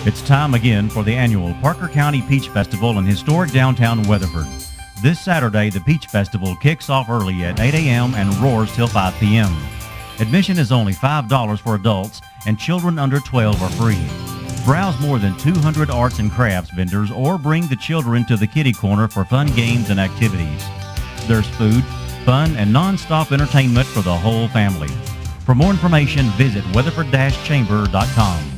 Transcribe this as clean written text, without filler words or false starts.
It's time again for the annual Parker County Peach Festival in historic downtown Weatherford. This Saturday, the Peach Festival kicks off early at 8 a.m. and roars till 5 p.m. Admission is only $5 for adults, and children under 12 are free. Browse more than 200 arts and crafts vendors or bring the children to the kiddie corner for fun games and activities. There's food, fun, and non-stop entertainment for the whole family. For more information, visit weatherford-chamber.com.